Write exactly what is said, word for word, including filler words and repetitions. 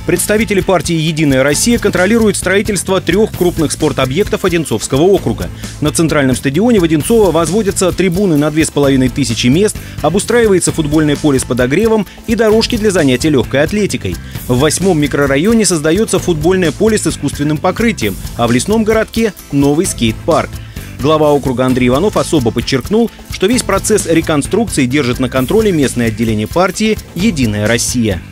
Представители партии «Единая Россия» контролируют строительство трех крупных спортобъектов Одинцовского округа. На центральном стадионе в Одинцово возводятся трибуны на две с половиной тысячи мест, обустраивается футбольное поле с подогревом и дорожки для занятий легкой атлетикой. В восьмом микрорайоне создается футбольное поле с искусственным покрытием, а в лесном городке – новый скейт-парк. Глава округа Андрей Иванов особо подчеркнул, что весь процесс реконструкции держит на контроле местное отделение партии «Единая Россия».